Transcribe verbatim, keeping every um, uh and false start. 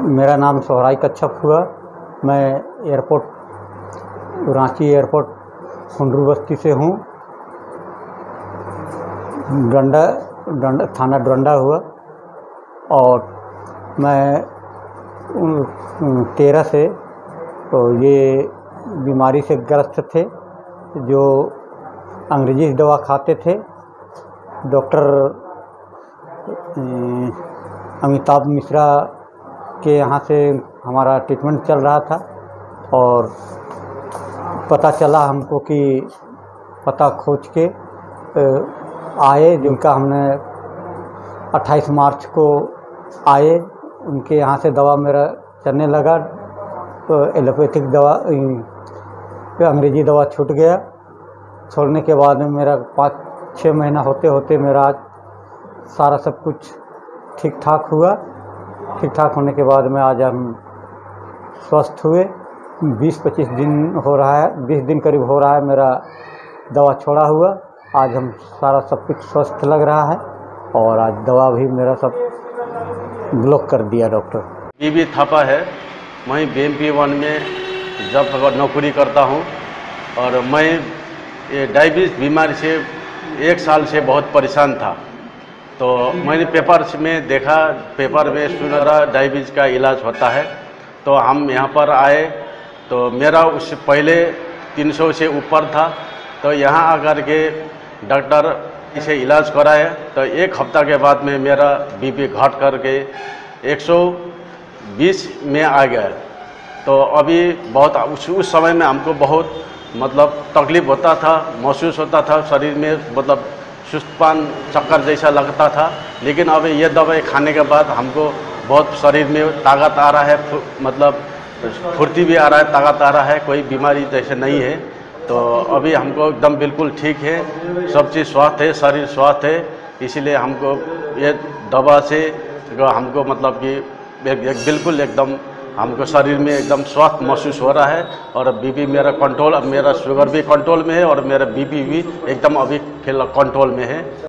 मेरा नाम सोहराई कच्छप हुआ। मैं एयरपोर्ट रांची एयरपोर्ट हुंडरू बस्ती से हूँ। डंडा डंडा थाना डंडा हुआ और मैं तेरह से तो ये बीमारी से ग्रस्त थे, जो अंग्रेजी दवा खाते थे। डॉक्टर अमिताभ मिश्रा के यहाँ से हमारा ट्रीटमेंट चल रहा था और पता चला हमको कि पता खोज के आए, जिनका हमने अट्ठाईस मार्च को आए, उनके यहाँ से दवा मेरा चलने लगा। तो एलोपैथिक दवा अंग्रेजी दवा छूट गया। छोड़ने के बाद में मेरा पाँच छः महीना होते होते मेरा आज सारा सब कुछ ठीक ठाक हुआ। ठीक ठाक होने के बाद में आज हम स्वस्थ हुए। बीस पच्चीस दिन हो रहा है, बीस दिन करीब हो रहा है मेरा दवा छोड़ा हुआ। आज हम सारा सब कुछ स्वस्थ लग रहा है और आज दवा भी मेरा सब ब्लॉक कर दिया डॉक्टर। बीबी थापा है, मैं बी एम पी वन में जब अगर नौकरी करता हूँ और मैं ये डायबिटीज़ बीमारी से एक साल से बहुत परेशान था। तो मैंने पेपर में देखा, पेपर में सुना रहा डायबिटीज़ का इलाज होता है। तो हम यहाँ पर आए तो मेरा उससे पहले तीन सौ से ऊपर था। तो यहाँ आकर के डॉक्टर इसे इलाज कराए तो एक हफ्ता के बाद में मेरा बीपी घट करके एक सौ बीस में आ गया। तो अभी बहुत उस, उस समय में हमको बहुत मतलब तकलीफ़ होता था, महसूस होता था शरीर में, मतलब सुस्तपन चक्कर जैसा लगता था। लेकिन अभी ये दवाई खाने के बाद हमको बहुत शरीर में ताकत आ रहा है, मतलब फुर्ती भी आ रहा है, ताकत आ रहा है, कोई बीमारी जैसे नहीं है। तो अभी हमको एकदम बिल्कुल ठीक है, सब चीज़ स्वस्थ है, शरीर स्वस्थ है। इसीलिए हमको ये दवा से हमको मतलब कि एक, एक बिल्कुल एकदम हमको शरीर में एकदम स्वस्थ महसूस हो रहा है। और बीपी मेरा कंट्रोल, अब मेरा शुगर भी कंट्रोल में है और मेरा बीपी भी एकदम अभी कंट्रोल में है।